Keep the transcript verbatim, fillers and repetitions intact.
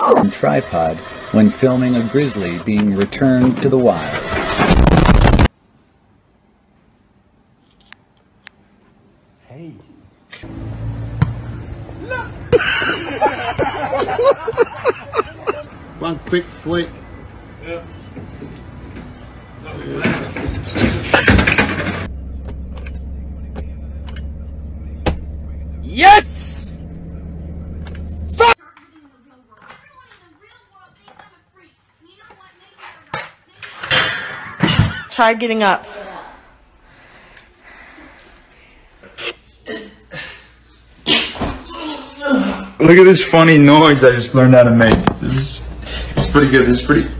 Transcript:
tripod when filming a grizzly being returned to the wild. Hey. One quick flick. Yeah. Yes! Try getting up. Look at this funny noise I just learned how to make. This is, this is pretty good. This is pretty